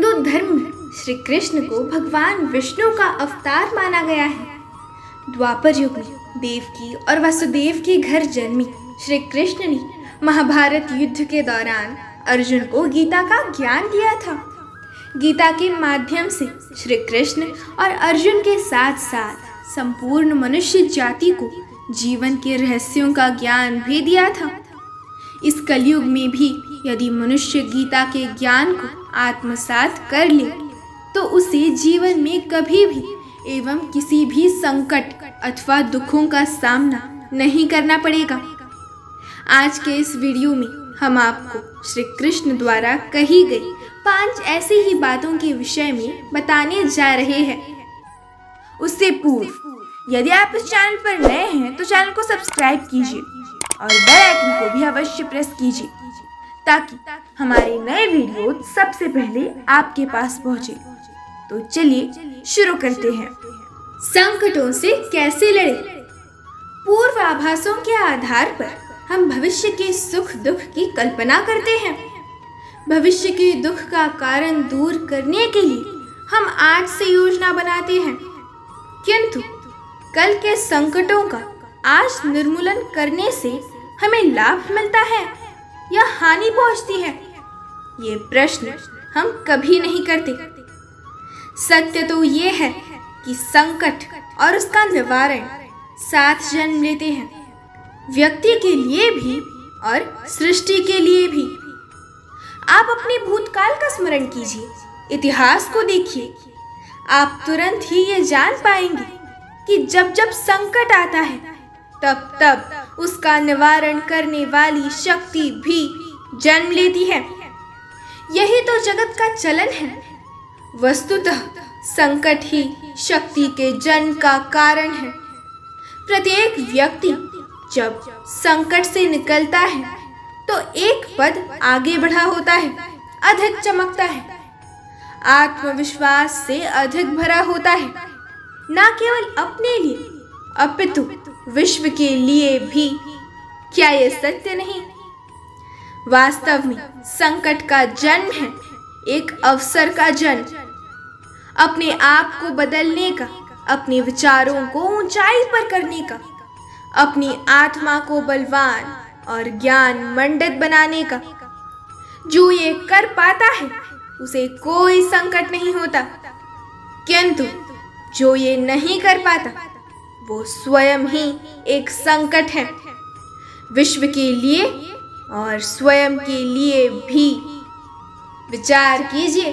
हिंदू धर्म में श्री कृष्ण को भगवान विष्णु का अवतार माना गया है। द्वापर युग में देवकी और वसुदेव के घर जन्मी श्री कृष्ण ने महाभारत युद्ध के दौरान अर्जुन को गीता का ज्ञान दिया था। गीता के माध्यम से श्री कृष्ण और अर्जुन के साथ साथ संपूर्ण मनुष्य जाति को जीवन के रहस्यों का ज्ञान भी दिया था। इस कलयुग में भी यदि मनुष्य गीता के ज्ञान को आत्मसात कर ले तो उसे जीवन में कभी भी एवं किसी भी संकट अथवा दुखों का सामना नहीं करना पड़ेगा। आज के इस वीडियो में हम आपको श्री कृष्ण द्वारा कही गई 5 ऐसी ही बातों के विषय में बताने जा रहे हैं। उससे पूर्व यदि आप इस चैनल पर नए हैं तो चैनल को सब्सक्राइब कीजिए और बेल आइकन को भी अवश्य प्रेस कीजिए ताकि हमारे नए वीडियो सबसे पहले आपके पास पहुंचे। तो चलिए शुरू करते हैं। संकटों से कैसे लड़े? पूर्वाभासों के आधार पर हम भविष्य के सुख दुख की कल्पना करते हैं। भविष्य के दुख का कारण दूर करने के लिए हम आज से योजना बनाते हैं, किंतु कल के संकटों का आज निर्मूलन करने से हमें लाभ मिलता है या हानि पहुंचती है, ये प्रश्न हम कभी नहीं करते। सत्य तो ये है कि संकट और उसका निवारण साथ जन्म लेते हैं, व्यक्ति के लिए भी और सृष्टि के लिए भी। आप अपने भूतकाल का स्मरण कीजिए, इतिहास को देखिए। आप तुरंत ही ये जान पाएंगे कि जब जब संकट आता है तब तब उसका निवारण करने वाली शक्ति भी जन्म लेती है। यही तो जगत का चलन है। वस्तुतः संकट ही शक्ति के जन्म का कारण है। प्रत्येक व्यक्ति जब संकट से निकलता है तो एक पद आगे बढ़ा होता है, अधिक चमकता है, आत्मविश्वास से अधिक भरा होता है, न केवल अपने लिए अपितु विश्व के लिए भी। क्या ये सत्य नहीं? वास्तव में संकट का जन्म है एक अवसर का जन्म, अपने आप को बदलने का, अपने विचारों को ऊंचाई पर करने का, अपनी आत्मा को बलवान और ज्ञान मंडित बनाने का। जो ये कर पाता है उसे कोई संकट नहीं होता, किंतु जो ये नहीं कर पाता वो स्वयं ही एक संकट है, विश्व के लिए और स्वयं के लिए भी। विचार कीजिए।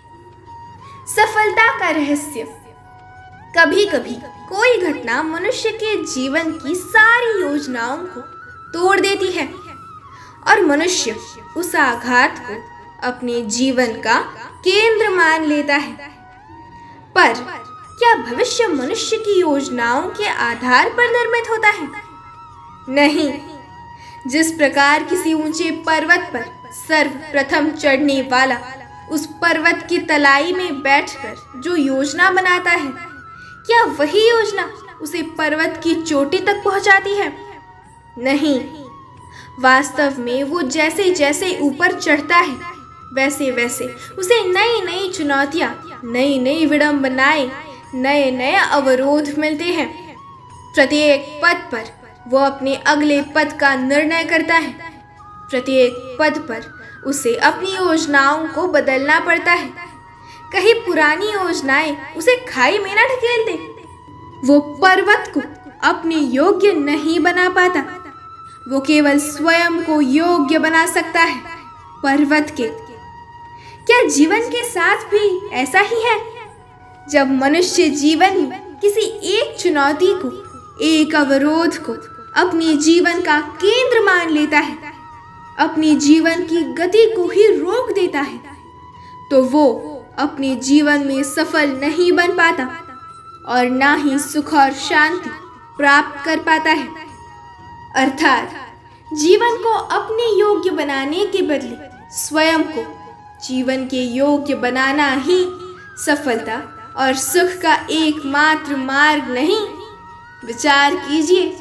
सफलता का रहस्य। कभी कभी कोई घटना मनुष्य के जीवन की सारी योजनाओं को तोड़ देती है और मनुष्य उस आघात को अपने जीवन का केंद्र मान लेता है। पर क्या भविष्य मनुष्य की योजनाओं के आधार पर निर्मित होता है? नहीं। जिस प्रकार किसी ऊंचे पर्वत पर सर्वप्रथम चढ़ने वाला उस पर्वत की तलाई में बैठकर जो योजना बनाता है, क्या वही योजना उसे पर्वत की चोटी तक पहुंचाती है? नहीं। वास्तव में वो जैसे जैसे ऊपर चढ़ता है वैसे वैसे उसे नई नई चुनौतियां, नई नई विडंबनाएं, नए नए अवरोध मिलते हैं। प्रत्येक पद पर वो अपने अगले पद का निर्णय करता है। प्रत्येक पद पर उसे अपनी योजनाओं को बदलना पड़ता है। कहीं पुरानी योजनाएं उसे खाई में न ढकेल दे। वो पर्वत को अपने योग्य नहीं बना पाता, वो केवल स्वयं को योग्य बना सकता है पर्वत के। क्या जीवन के साथ भी ऐसा ही है? जब मनुष्य जीवन में किसी एक चुनौती को, एक अवरोध को अपने जीवन का केंद्र मान लेता है, अपने जीवन की गति को ही रोक देता है, तो वो अपने जीवन में सफल नहीं बन पाता और ना ही सुख और शांति प्राप्त कर पाता है। अर्थात जीवन को अपने योग्य बनाने के बदले स्वयं को जीवन के योग्य बनाना ही सफलता और सुख का एकमात्र मार्ग नहीं। विचार कीजिए।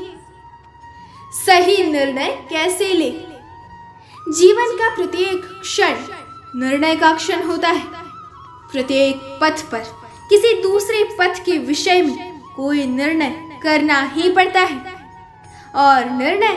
सही निर्णय कैसे ले? जीवन का प्रत्येक क्षण निर्णय का क्षण होता है। प्रत्येक पथ पर किसी दूसरे पथ के विषय में कोई निर्णय करना ही पड़ता है और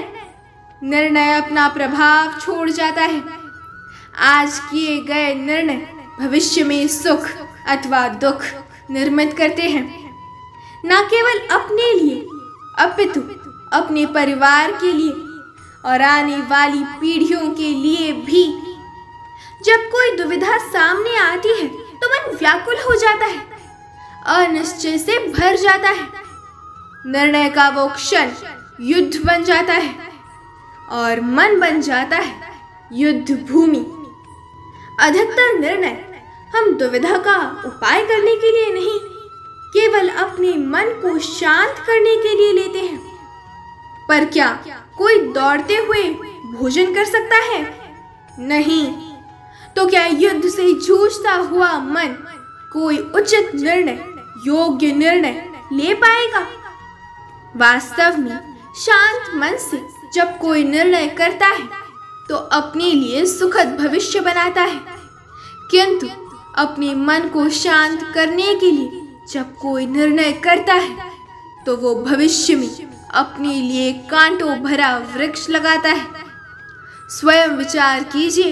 निर्णय अपना प्रभाव छोड़ जाता है। आज किए गए निर्णय भविष्य में सुख अथवा दुख निर्मित करते हैं, न केवल अपने लिए अपितु अपने परिवार के लिए और आने वाली पीढ़ियों के लिए भी। जब कोई दुविधा सामने आती है तो मन व्याकुल हो जाता है, अनिश्चय से भर जाता है। निर्णय का वो क्षण युद्ध बन जाता है और मन बन जाता है युद्ध भूमि। अधिकतर निर्णय हम दुविधा का उपाय करने के लिए नहीं, केवल अपने मन को शांत करने के लिए लेते हैं। पर क्या कोई दौड़ते हुए भोजन कर सकता है? नहीं। तो क्या युद्ध से जूझता हुआ मन कोई उचित निर्णय, योग्य निर्णय ले पाएगा? वास्तव में शांत मन से जब कोई निर्णय करता है तो अपने लिए सुखद भविष्य बनाता है, किंतु अपने मन को शांत करने के लिए जब कोई निर्णय करता है तो वो भविष्य में अपने लिए कांटों भरा वृक्ष लगाता है। स्वयं विचार कीजिए।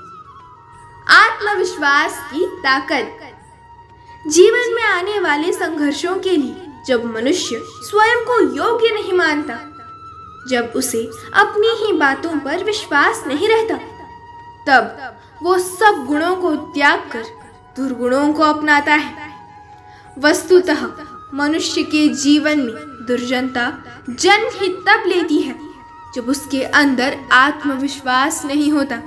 आत्मविश्वास की ताकत। जीवन में आने वाले संघर्षों के लिए जब मनुष्य स्वयं को योग्य नहीं मानता, जब उसे अपनी ही बातों पर विश्वास नहीं रहता, तब वो सब गुणों को त्याग कर दुर्गुणों को अपनाता है। वस्तुतः मनुष्य के जीवन में दुर्जनता जन्म ही तब लेती है जब उसके अंदर आत्मविश्वास नहीं होता।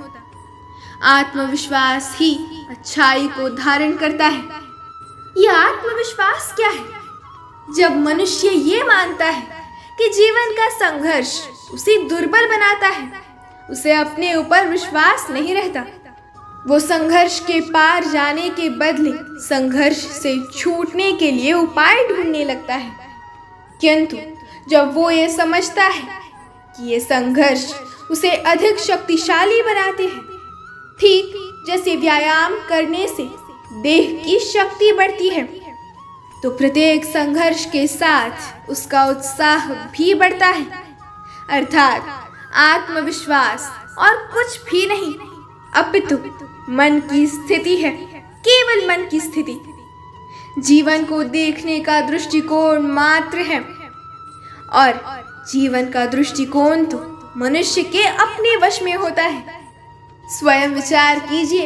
आत्मविश्वास ही अच्छाई को धारण करता है। यह आत्मविश्वास क्या है? जब मनुष्य ये मानता है कि जीवन का संघर्ष उसे दुर्बल बनाता है, उसे अपने ऊपर विश्वास नहीं रहता, वो संघर्ष के पार जाने के बदले संघर्ष से छूटने के लिए उपाय ढूंढने लगता है। किंतु जब वो ये समझता है कि ये संघर्ष उसे अधिक शक्तिशाली बनाते हैं, ठीक जैसे व्यायाम करने से देह की शक्ति बढ़ती है, तो प्रत्येक संघर्ष के साथ उसका उत्साह भी बढ़ता है। अर्थात आत्मविश्वास और कुछ भी नहीं, अपितु मन की स्थिति है, केवल मन की स्थिति। जीवन को देखने का दृष्टिकोण मात्र है और जीवन का दृष्टिकोण तो मनुष्य के अपने वश में होता है। स्वयं विचार कीजिए।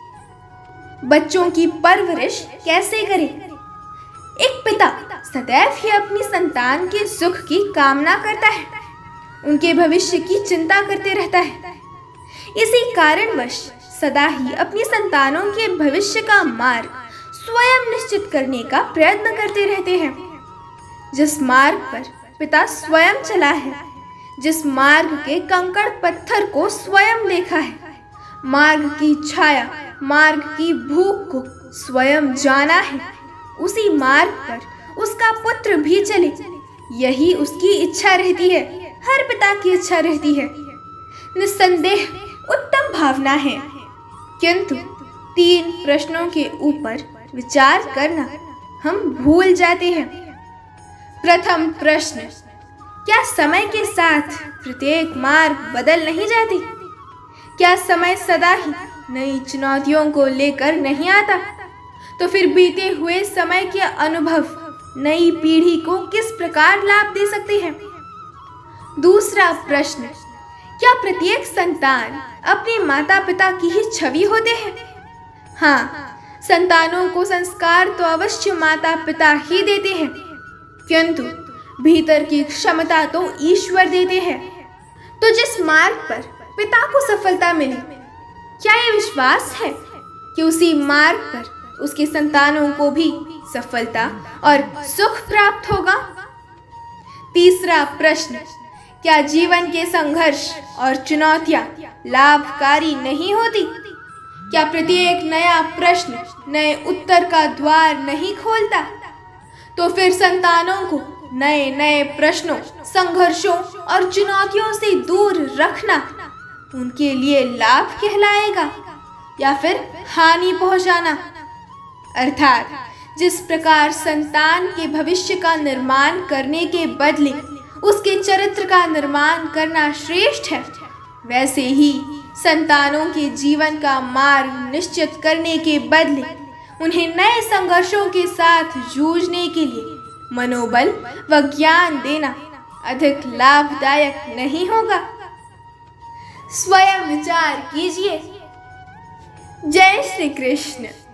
बच्चों की परवरिश कैसे करें? एक पिता सदैव ही अपनी संतान के सुख की कामना करता है, उनके भविष्य की चिंता करते रहता है। इसी कारणवश सदा ही अपनी संतानों के भविष्य का मार्ग स्वयं निश्चित करने का प्रयत्न करते रहते हैं। जिस मार्ग पर पिता स्वयं चला है, जिस मार्ग के कंकड़ पत्थर को स्वयं देखा है, मार्ग की छाया, मार्ग की भूख को स्वयं जाना है, उसी मार्ग पर उसका पुत्र भी चले, यही उसकी इच्छा रहती है, हर पिता की इच्छा रहती है। निस्संदेह उत्तम भावना है, किंतु 3 प्रश्नों के ऊपर विचार करना हम भूल जाते हैं। प्रथम प्रश्न, क्या समय के साथ प्रत्येक मार्ग बदल नहीं जाते? क्या समय सदा ही नई चुनौतियों को लेकर नहीं आता? तो फिर बीते हुए समय के अनुभव नई पीढ़ी को किस प्रकार लाभ दे सकते हैं? दूसरा प्रश्न, क्या प्रत्येक संतान अपने माता पिता की ही छवि होते हैं? हाँ, संतानों को संस्कार तो अवश्य माता पिता ही देते हैं, किंतु भीतर की क्षमता तो ईश्वर देते हैं। तो जिस मार्ग पर पिता को सफलता मिली, क्या यह विश्वास है कि उसी मार्ग पर उसके संतानों को भी सफलता और सुख प्राप्त होगा? तीसरा प्रश्न, क्या जीवन के संघर्ष और चुनौतियां लाभकारी नहीं होती? क्या प्रत्येक नया प्रश्न नए उत्तर का द्वार नहीं खोलता? तो फिर संतानों को नए नए प्रश्नों, संघर्षों और चुनौतियों से दूर रखना उनके लिए लाभ कहलाएगा या फिर हानि पहुंचाना? अर्थात जिस प्रकार संतान के भविष्य का निर्माण करने के बदले उसके चरित्र का निर्माण करना श्रेष्ठ है, वैसे ही संतानों के जीवन का मार्ग निश्चित करने के बदले उन्हें नए संघर्षों के साथ जूझने के लिए मनोबल व ज्ञान देना अधिक लाभदायक नहीं होगा? स्वयं विचार कीजिए। जय श्री कृष्ण।